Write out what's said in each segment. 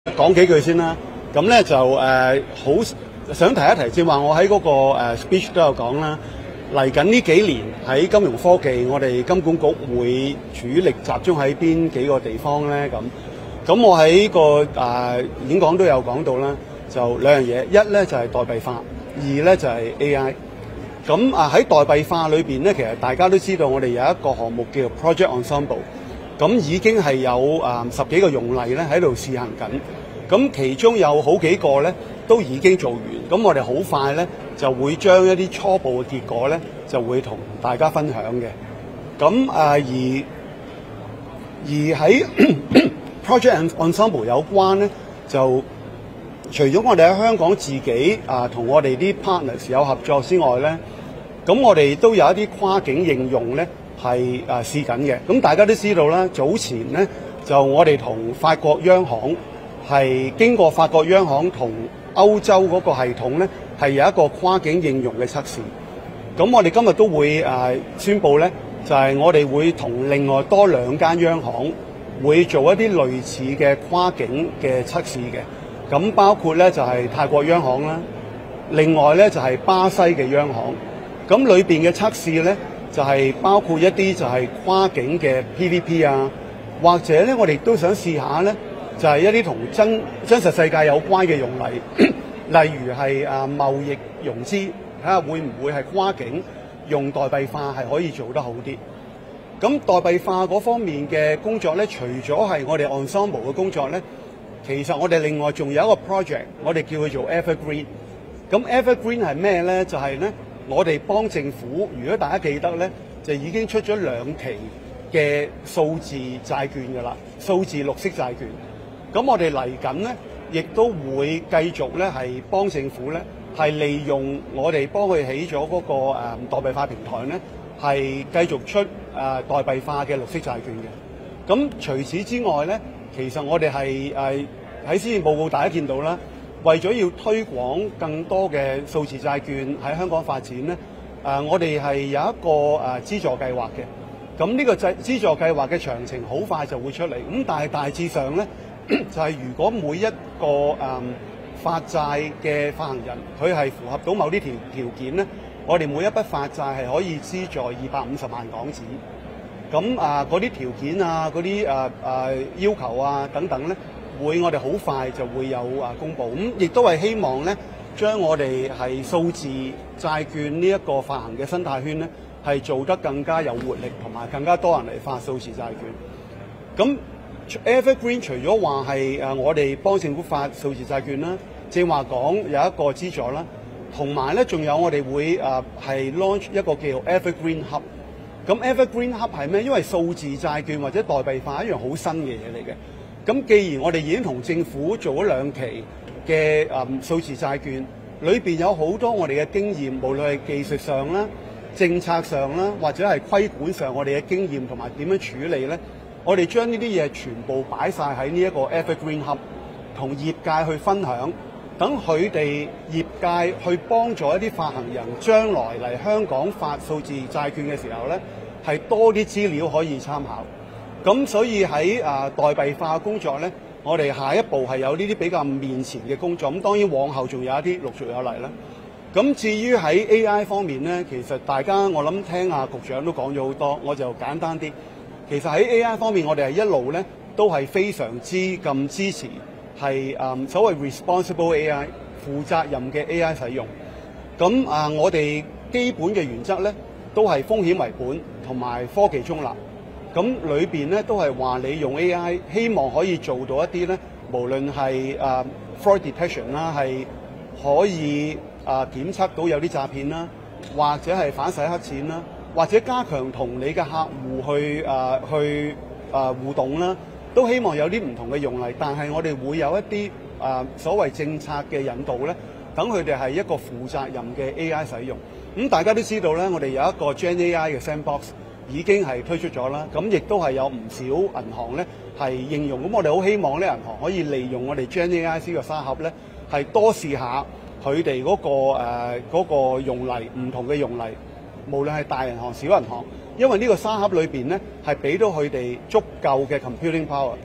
講幾句先啦。咁咧就好想提一提，正話我喺嗰個speech 都有講啦。嚟緊呢幾年喺金融科技，我哋金管局會主力集中喺邊幾個地方咧？咁我喺個演講都有講到啦，就兩樣嘢，一咧就係代幣化，二咧就係 AI。咁喺代幣化裏邊咧，其實大家都知道，我哋有一個項目叫做 Project Ensemble， 咁已經係有10幾個用例咧喺度試行緊。咁其中有好幾個咧都已經做完，咁我哋好快咧就會將一啲初步嘅結果咧就會同大家分享嘅。咁而喺Project Ensemble 有關咧，就除咗我哋喺香港自己同我哋啲 partners 有合作之外咧，咁我哋都有一啲跨境應用咧係試緊嘅。咁大家都知道啦，早前咧就我哋同法國央行係經過法國央行同歐洲嗰個系統咧係有一個跨境應用嘅測試。咁我哋今日都會宣布咧，就係我哋會同另外多2間央行會做一啲類似嘅跨境嘅測試嘅。咁包括咧就係泰國央行啦，另外咧就係巴西嘅央行。咁裏邊嘅測試咧就係包括一啲就係跨境嘅 PVP 啊，或者咧我哋都想試下咧，就係一啲同真實世界有關嘅用例，例如係貿易融資，睇下會唔會係跨境用代幣化係可以做得好啲。咁代幣化嗰方面嘅工作咧，除咗係我哋 ensemble 嘅工作咧，其實我哋另外仲有一個 project， 我哋叫佢做 Evergreen。咁 Evergreen 係咩咧？就係咧，我哋幫政府，如果大家記得咧，就已經出咗2期嘅數字債券㗎啦，數字綠色債券。咁我哋嚟緊咧，亦都會繼續咧係幫政府咧係利用我哋幫佢起咗嗰個代幣化平台咧，係繼續出代幣化嘅綠色債券嘅。咁除此之外咧，其實我哋係喺施政報告大家見到啦，為咗要推廣更多嘅數字債券喺香港發展咧，我哋係有一個資助計劃嘅。咁呢個資助計劃嘅詳情好快就會出嚟。咁但係大致上咧，就係如果每一個發債嘅發行人，佢係符合到某啲條件咧，我哋每一筆發債係可以資助250萬港紙。咁嗰啲條件啊，嗰啲要求啊等等咧，我哋好快就會有公佈。咁亦都係希望咧，將我哋係數字債券呢一個發行嘅生態圈咧，係做得更加有活力，同埋更加多人嚟發數字債券。咁Evergreen 除咗話係我哋幫政府發數字債券啦，正話講有一個資助啦，同埋咧仲有我哋會係 launch 一個叫 Evergreen Hub。咁 Evergreen Hub 係咩？因為數字債券或者代幣化一樣好新嘅嘢嚟嘅。咁既然我哋已經同政府做咗2期嘅數字債券，裏邊有好多我哋嘅經驗，無論係技術上啦、政策上啦，或者係規管上我哋嘅經驗同埋點樣處理咧，我哋將呢啲嘢全部擺晒喺呢一個 Evergreen Hub， 同業界去分享，等佢哋業界去幫助一啲發行人將來嚟香港發數字債券嘅時候咧，係多啲資料可以參考。咁所以喺代幣化工作咧，我哋下一步係有呢啲比較面前嘅工作。咁當然往後仲有一啲陸續有嚟啦。咁至於喺 AI 方面咧，其實大家我諗聽局長都講咗好多，我就簡單啲。其實喺 AI 方面，我哋係一路咧都係非常之咁支持係所謂 responsible AI 負責任嘅 AI 使用。咁我哋基本嘅原則咧都係風險為本同埋科技中立。咁裏邊咧都係話你用 AI 希望可以做到一啲咧，無論係fraud detection 啦，係可以檢測到有啲詐騙啦，或者係反洗黑錢啦，或者加強同你嘅客戶去互動啦，都希望有啲唔同嘅用例。但係我哋會有一啲所謂政策嘅引導咧，等佢哋係一個負責任嘅 AI 使用。咁大家都知道咧，我哋有一個 Gen AI 嘅 sandbox 已經係推出咗啦，咁亦都係有唔少銀行咧係應用。咁我哋好希望咧，銀行可以利用我哋 Gen AI 呢個沙盒咧，係多試下佢哋嗰個用例，唔同嘅用例，無論係大銀行、小銀行，因為呢個沙盒裏邊咧係俾到佢哋足夠嘅 computing power，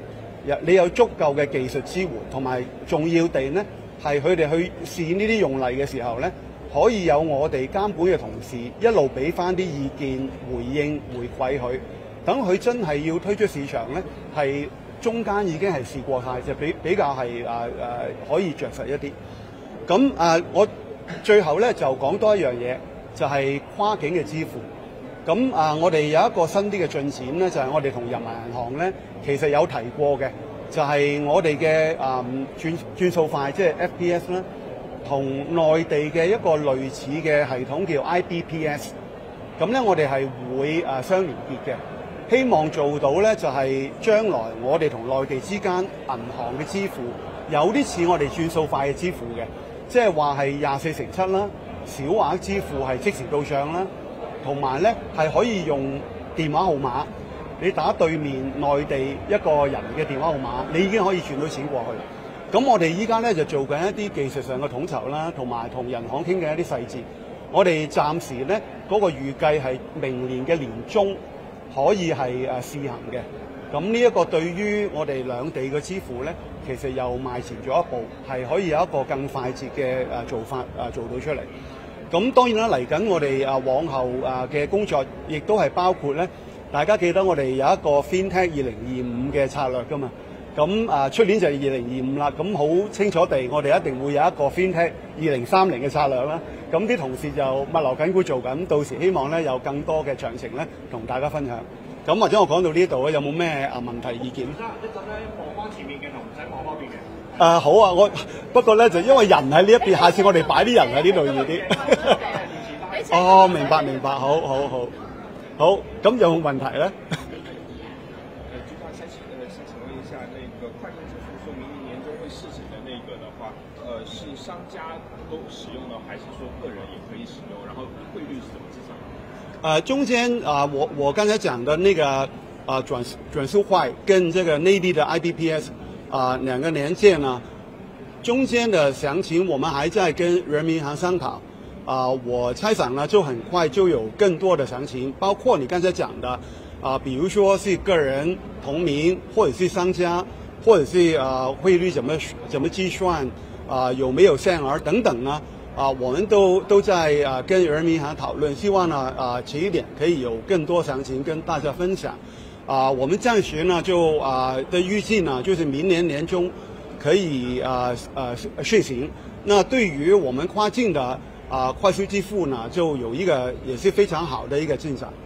你有足夠嘅技術支援，同埋重要地呢，係佢哋去試呢啲用例嘅時候呢，可以有我哋監管嘅同事一路俾翻啲意見、回應、回饋佢，等佢真係要推出市場呢，係中間已經係試過晒，就比較係可以着實一啲。咁我最後呢，就講多一樣嘢，就係跨境嘅支付。咁我哋有一個新啲嘅進展咧，就係我哋同人民銀行咧，其實有提過嘅，就係我哋嘅轉數快，即係 FPS 啦，同內地嘅一個類似嘅系統叫 IBPS。咁咧，我哋係會相連結嘅，希望做到咧就係將來我哋同內地之間銀行嘅支付有啲似我哋轉數快嘅支付嘅，即係話係24/7啦，小額支付係即時到帳啦。同埋咧係可以用電話號碼，你打對面內地一個人嘅電話號碼，你已經可以轉到錢過去。咁我哋依家咧就做緊一啲技術上嘅統籌啦，同埋同人行傾嘅一啲細節。我哋暫時咧嗰個預計係明年嘅年中可以係試行嘅。咁呢一個對於我哋兩地嘅支付咧，其實又邁前咗一步，係可以有一個更快捷嘅做法做到出嚟。咁當然啦，嚟緊我哋往後嘅工作，亦都係包括咧，大家記得我哋有一個 FinTech 2025嘅策略㗎嘛。咁出年就係2025啦。咁好清楚地，我哋一定會有一個 FinTech 2030嘅策略啦。咁啲同事就密鑼緊鼓做緊，到時希望咧有更多嘅詳情咧同大家分享。咁或者我講到呢度咧，有冇咩問題意見？一陣咧望翻前面嘅同唔使望嗰邊嘅。好啊，我不過咧就因為人喺呢一邊，下次我哋擺啲人喺呢度易啲。哦，明白，好，咁有冇問題咧？ 就想請問一下，那個跨境支付說明年年中會試行的那個的話，是商家都使用呢，還是說個人也可以使用？然後匯率是怎麼計算？ 中間我剛才講的那個轉數快跟這個內地的 IBPS 兩個連線呢，中間的詳情我們還在跟人民銀行商討。我猜想呢，就很快就有更多的詳情，包括你剛才講的比如說是個人同名，或者是商家，或者是匯率怎麼計算，有沒有限額等等呢？我們都在跟人民銀行討論，希望呢遲一點可以有更多詳情跟大家分享。我們暫時呢就的預計呢，就是明年年中可以試行。那對於我們跨境的快速支付呢，就有一個也是非常好的一個進展。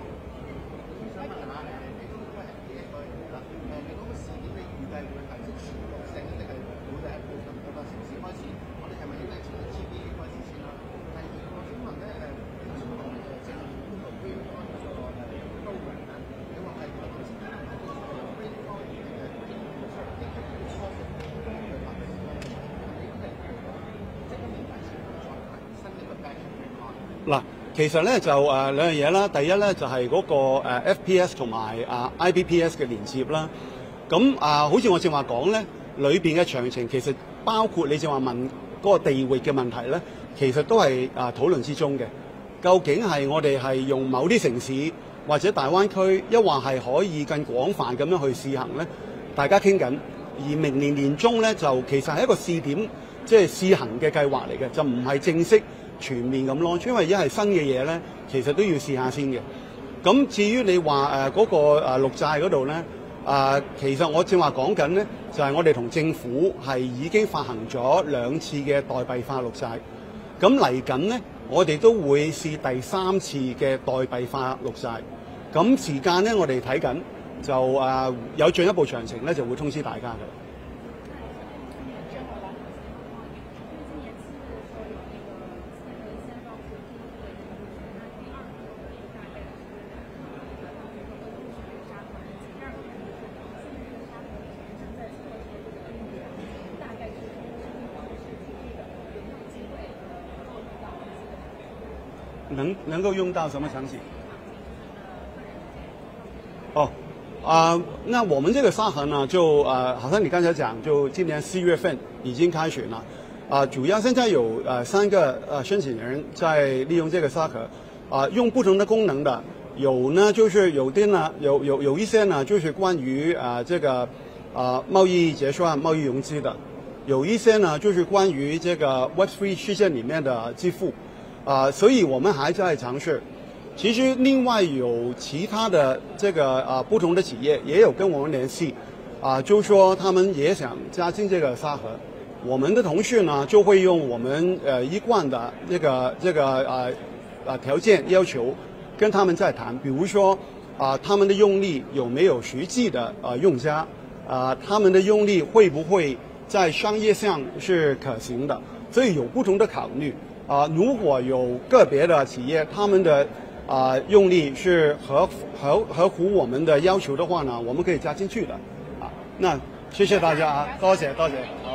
嗱，其實咧就兩樣嘢啦。第一咧就係嗰個FPS 同埋IBPS 嘅連接啦。咁好似我正話講咧，裏邊嘅詳情其實包括你正話問嗰個地域嘅問題咧，其實都係討論之中嘅。究竟係我哋係用某啲城市或者大灣區，抑或係可以更廣泛咁樣去試行咧？大家傾緊。而明年年中咧就其實係一個試點，即係試行嘅計劃嚟嘅，就唔係正式全面咁 launch， 因為一係新嘅嘢咧，其實都要試下先嘅。咁至於你話嗰個綠債嗰度咧，其實我正話講緊咧，就係我哋同政府係已經發行咗2次嘅代幣化綠債。咁嚟緊咧，我哋都會試第3次嘅代幣化綠債。咁時間咧，我哋睇緊，就有進一步詳情咧，就會通知大家嘅。能夠用到什麼場景？那我們這個沙盒呢，就好像你剛才講，就今年4月份已經開始了。主要現在有3個申請人在利用這個沙盒，用不同的功能的，有呢就是有啲呢有一些呢就是關於這個贸易结算、贸易融资的，有一些呢就是关于这个 Web3 世界里面的支付，所以我们还在尝试。其实另外有其他的这个不同的企业也有跟我们联系，就说他们也想加进这个沙盒。我们的同事呢就会用我们一贯的这个条件要求跟他们再谈，比如说他们的用例有没有实际的用家，他们的用例会不会在商业上是可行的，所以有不同的考虑。如果有个别的企业他们的用例是合乎我们的要求的话呢，我们可以加进去的。那谢谢大家，多谢。